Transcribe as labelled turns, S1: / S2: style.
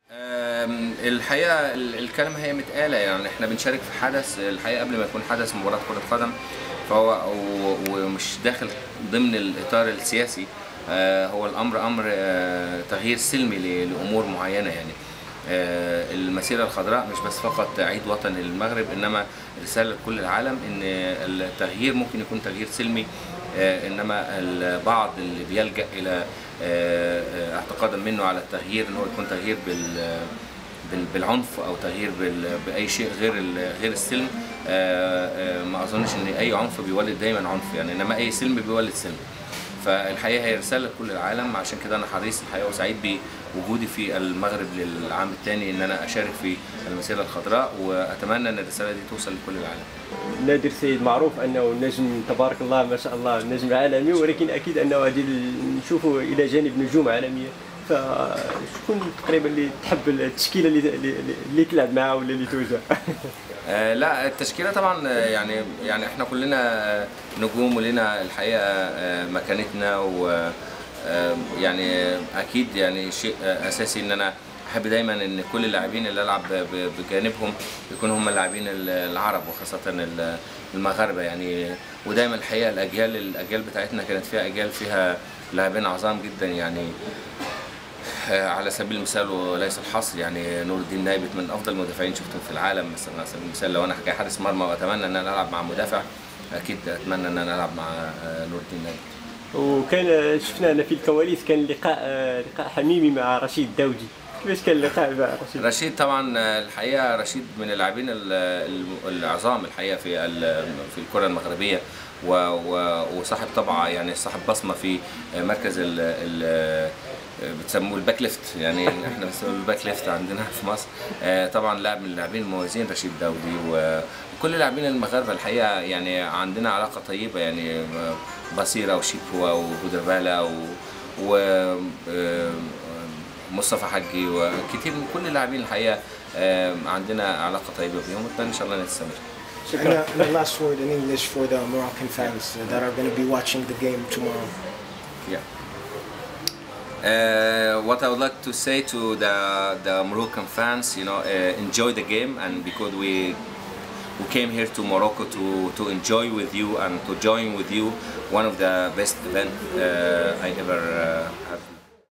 S1: الحقيقة الكلمة هي متقالة، يعني احنا بنشارك في حدث الحقيقة قبل ما يكون حدث مباراة كرة قدم، فهو ومش داخل ضمن الإطار السياسي. هو الأمر أمر تغيير سلمي لأمور معينة يعني. المسيرة الخضراء مش بس فقط عيد وطني للمغرب، إنما رسالة لكل العالم إن التغيير ممكن يكون تغيير سلمي، إنما البعض اللي بيلجأ إلى اعتقادا منه على التغيير إن هو يكون تغيير بالعنف أو تغيير بأي شيء غير السلم. ما أظنش إن أي عنف بيولد دايما عنف يعني، إنما أي سلم بيولد سلم. فالحقيقه هي رساله لكل العالم، عشان كده انا حريص الحقيقه وسعيد بوجودي في المغرب للعام الثاني ان انا اشارك في المسيره الخضراء، واتمنى ان الرساله دي توصل لكل العالم.
S2: نادر سيد معروف انه نجم تبارك الله ما شاء الله، نجم عالمي، ولكن اكيد انه غادي نشوفوا الى جانب نجوم عالميه. فشكون تقريبا اللي تحب التشكيله اللي تلعب معها ولا اللي توجه؟
S1: لا التشكيله طبعا يعني احنا كلنا نجوم ولنا الحقيقه مكانتنا، و يعني اكيد يعني شيء اساسي ان انا احب دايما ان كل اللاعبين اللي العب بجانبهم يكونوا هم اللاعبين العرب وخاصه المغاربه يعني. ودايما الحقيقه الاجيال بتاعتنا كانت فيها اجيال فيها لاعبين عظام جدا يعني. على سبيل المثال وليس الحصر يعني نور الدين نايبت من افضل المدافعين شفتهم في العالم مثلا. على سبيل المثال لو انا كحارس مرمى واتمنى ان انا العب مع مدافع، اكيد اتمنى ان انا العب مع نور الدين نايبت.
S2: وكان شفنا انا في الكواليس كان لقاء حميمي مع رشيد داودي. كيفاش كان اللقاء مع رشيد؟
S1: رشيد طبعا الحقيقه رشيد من اللاعبين العظام الحقيقه في الكره المغربيه، وصاحب طبعه يعني صاحب بصمه في مركز بتسموه الباك ليفت يعني احنا بنسموه الباك ليفت عندنا في مصر. طبعا لاعب من اللاعبين المميزين رشيد داودي، وكل اللاعبين المغاربه الحقيقه يعني عندنا علاقه طيبه يعني. بصيره وشيكوا وبودربالا ومصطفى حجي وكثير من كل اللاعبين الحقيقه عندنا علاقه طيبه بهم، واتمنى ان شاء الله نستمر.
S3: And the last word in English for the Moroccan fans that are going to be watching the game tomorrow.
S1: Yeah. What I would like to say to the Moroccan fans, enjoy the game, and because we came here to Morocco to enjoy with you and to join with you one of the best events I ever had.